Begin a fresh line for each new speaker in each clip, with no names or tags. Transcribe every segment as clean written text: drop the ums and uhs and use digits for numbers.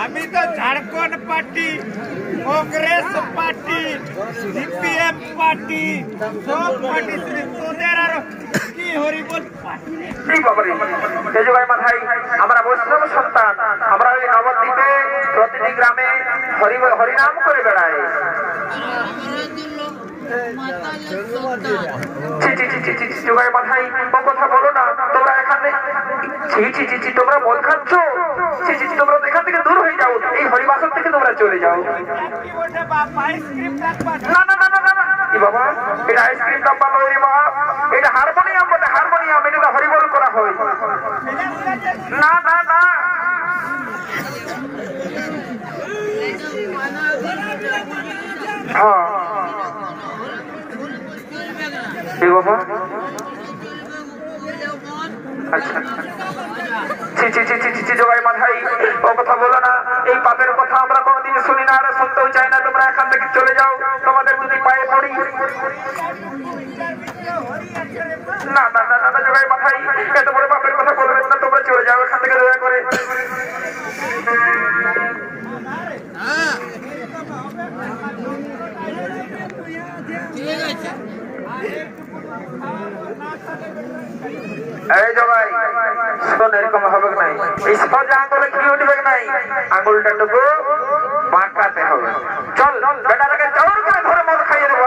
আমি তো Jharkhand party, Congress party, CPM party, সব পার্টি তোদের আর কি হরিবল পার্টি।
আমরা বৈষ্ণব সন্তান, আমরা ওই নবদ্বীপে প্রতিটি গ্রামে হরিনাম করে বেড়াই। কথা বলো না তোমরা এখানে, তোমরা মদ খাচ্ছ, তোমরা এখান থেকে দূর হয়ে যাও, এই হরিবাসন থেকে তোমরা চলে যাও। না না না না না বাবা, এটা আইসক্রিম ডাব্বা নয় রে বাবা, এটা হারমোনিয়াম বলে, হারমোনিয়াম, এটা তো হরিবল করা হয়। না না না হ্যাঁ বাবা, আচ্ছা জগাই মাথায় ও কথা বলো না, এই পাপের কথা আমরা কোনোদিন শুনি না, আর শুনতেও চাই না। তোমরা এখান থেকে চলে যাও, তোমাদের যদি পায়ে পড়ি। না না না না জগাই মাথায় এত বড় পাপের কথা বলবেন না, তোমরা চলে যাও এখান থেকে দয়া করে। এই জগাই শোন, এরকম হবে নাই, এই সোজা আঙুলে কি উঠবে নাই, আঙুলটা টুকু বাঁকাতে হবে। চল বেটাটাকে জোর করে ধরে মদ খাইয়ে দেবো।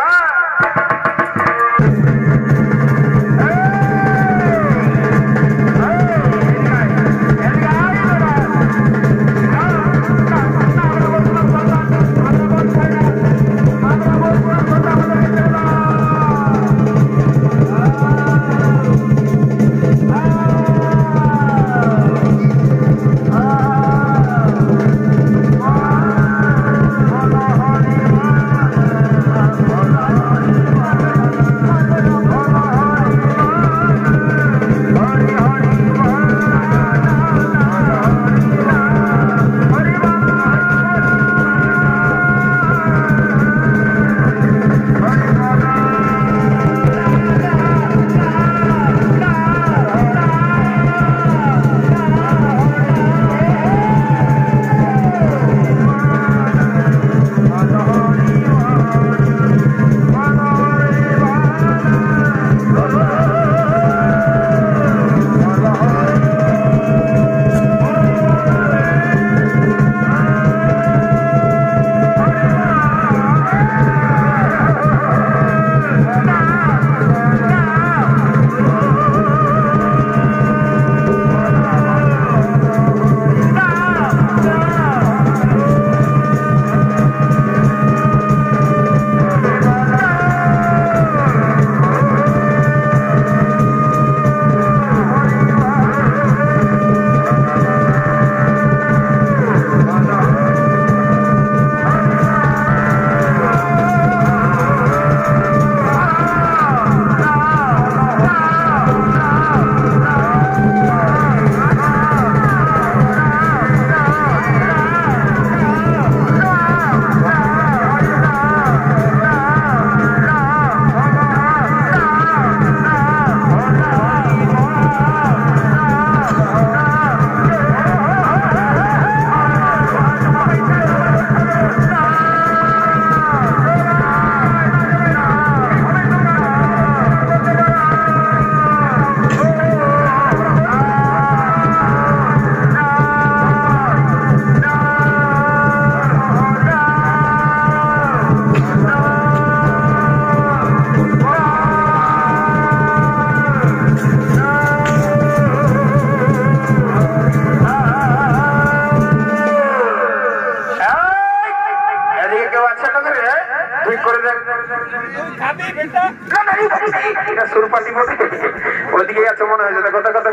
ওদিকে আছে মনে হয়, কথা কথা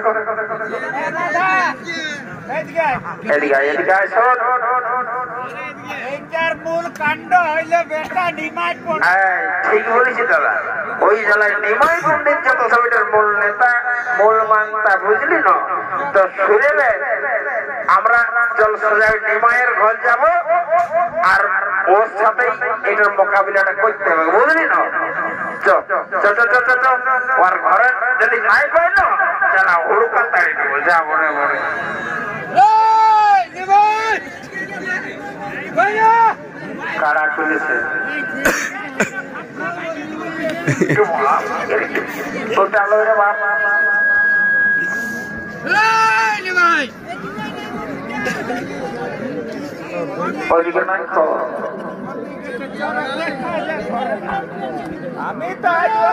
এদিকে এদিকে
মূল কাণ্ড হইলে বেটা নিমাই পড়ে।
ঠিক বলেছি দাদা, ওই জেলায় নিমাই পণ্ডিত যত ছবিটার মূল নেতা, মূল মানতা, বুঝলি না তো? শুনেলে আমরা চল সোজা নিমাইয়ের ঘর যাব, আর ওর সাথেই এটার মোকাবিলাটা করতে হবে, বুঝলি না? ওর ঘরে যদি নাই পাই না, চালা হুড়কা তাড়ি দেবো, যা মনে মনে। ওটা লো রে বাপ ওইদিকে নাই
আমি তো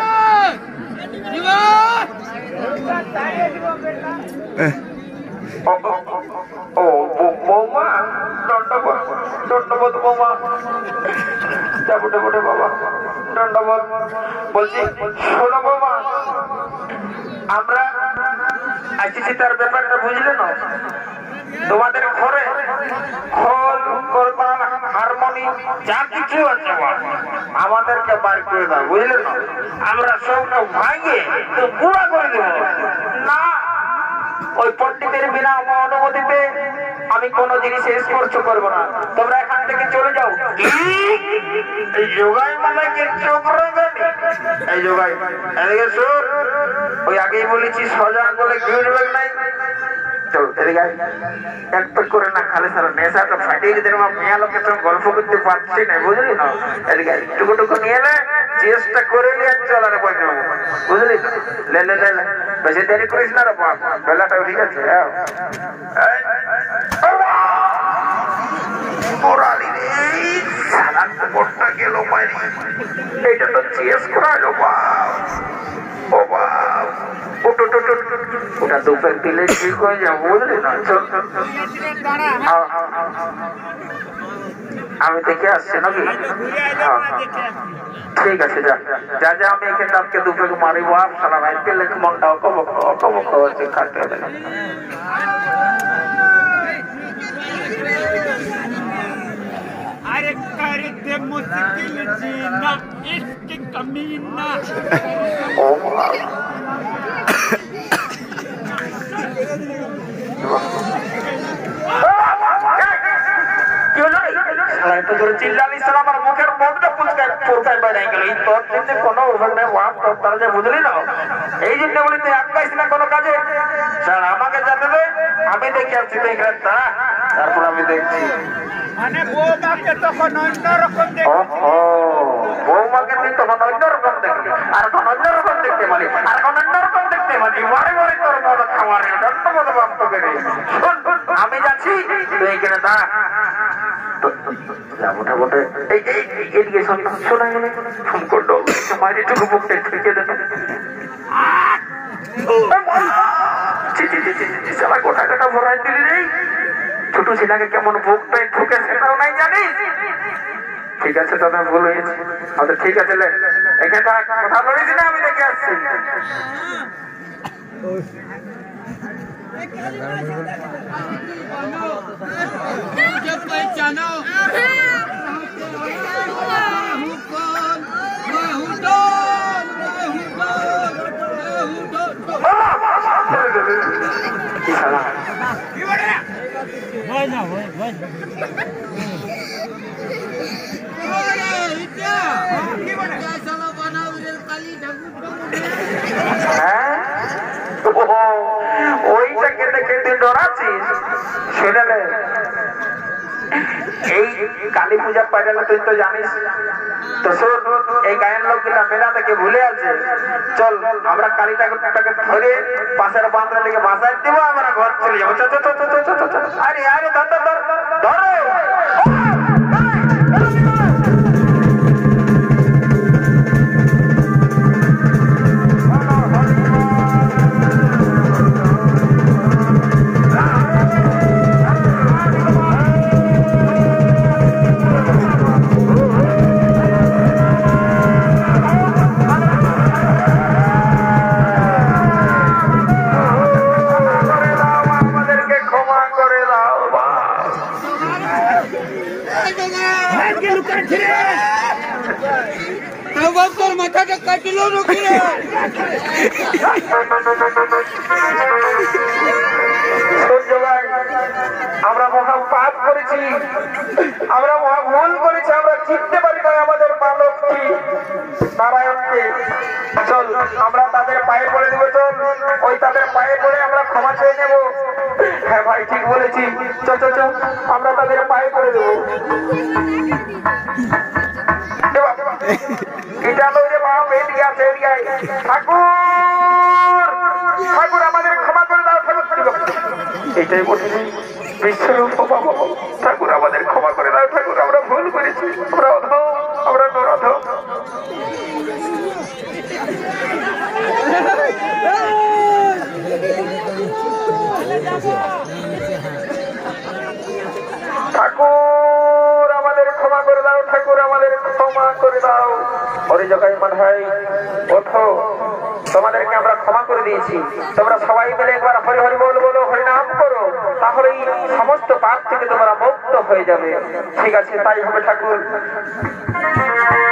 ও বৌমা দণ্ডবোধ বৌমা যাবটে বটে বাবা দণ্ডবোধ বলছি শোনো বৌমা আমরা আসছি তার ব্যাপারটা বুঝলে না তোমাদের ঘরে খোল কোরবান হারমোনি যা কিছু আছে আমাদেরকে বার করে দাও বুঝলে না আমরা সবটা ভাঙিয়ে গুঁড়া করে দেবো না ওই পণ্ডিতের বিনা অনুমতিতে আমি কোন জিনিস স্পর্শ করবো না তোমরা এখান থেকে চলে যাও এই যোগাই মালাকে চোখ রাখেনি এই যোগাই এদিকে শোন ওই আগেই বলেছি সোজা আঙ্গুলে ঘুরবে নাই চল এদিকে একটা করে না খালে সারা নেশাটা ফাটিয়ে দিতে মেয়া লোকের সঙ্গে গল্প করতে পারছি না বুঝলি না এদিকে টুকু নিয়ে নে চেষ্টা করে নিয়ে চলার পয়সা বুঝলি লে লে লে বেশি দেরি করিস না রে বাপ বেলাটা ঠিক আছে এইটা তো চেস করালো বাপ ও বাপ ওটা দুপুর দিলে ঠিক হয়ে যাবো বুঝলি না আমি দেখে আসছি নাকি ঠিক আছে যা যা যা আমি এখানে আজকে দুপুরে মারিব সারা রাইতে লেখে মনটা অকবক হচ্ছে খাটতে হবে
अरे करते मुश्किल जीना इश्क कमीना
চিল্লালিস আমার মুখের মনটা পুরকায় বেড়াই গেল এই তোর জন্য কোনো তারা যে বুঝলি না এই জন্য বলি তুই আগাইস না কোনো কাজে আমাকে যাতে দে আমি দেখে আসছি তো এখানে তারপর আমি দেখছি
মানে বৌমাকে তখন অন্যরকম
বৌমাকে তুই তখন অন্যরকম দেখলি আর এখন অন্যরকম দেখতে পারি আর এখন অন্যরকম দেখতে পারি বারে বারে তোর মতো খাওয়ার দণ্ডবোধ বাপ্ত করে আমি যাচ্ছি তুই এখানে দা মোটামুটি এদিকে শোনা গেলে ফোন করলো মায়ের একটু বুকটা ঠেকে দেবে গোটা গোটা ভরাই দিলি রে ছোট ছেলেকে কেমন বুকটা ঠুকে সেটাও নাই জানিস ঠিক আছে দাদা ভুল হয়েছে আচ্ছা ঠিক আছে এখানে কথা বলিস না আমি দেখে আসছি ওইটাকে দেখে তুই ডরাচ্ছিস শুনেলে এই কালী পূজা পাইলে তুই তো জানিস তো শোন এই গায়ের লোকগুলা মেলা থেকে ভুলে আছে চল আমরা কালী ঠাকুরটাকে ধরে পাশের বাঁধরা লেগে বাসায় দিব আমরা ঘর চলে যাবো আরে আরে ধর ধরো মাথাটা কাটিল আমরা মহা পাপ করেছি আমরা মহা ভুল করেছি আমরা চিনতে পারি না আমাদের মানবকে নারায়ণকে চল আমরা তাদের পায়ে পড়ে দেবো চল ওই তাদের পায়ে পড়ে আমরা ক্ষমা চেয়ে নেব হ্যাঁ ভাই ঠিক বলেছি চল আমরা তাদের পায়ে পড়ে দেবো এটা লইরে বাপ এদিকে ঠাকুর ঠাকুর আমাদের ক্ষমা করে দাও ঠাকুর। এইটাই বলি বিশ্বরূপ বাবা, ঠাকুর আমাদের ক্ষমা করে দাও ঠাকুর, আমরা ভুল করেছি, আমরা অধম, আমরা নরধম। ঠাকুর আমাদের ক্ষমা করে দাও, ঠাকুর আমাদের ক্ষমা করে দাও। হরি জগাই মাধাই ওঠো, তোমাদেরকে আমরা ক্ষমা করে দিয়েছি, তোমরা সবাই মিলে একবার হরি হরি বল বলো, হরিনাম করো, তাহলে এই সমস্ত পাপ থেকে তোমরা মুক্ত হয়ে যাবে। ঠিক আছে, তাই হবে ঠাকুর।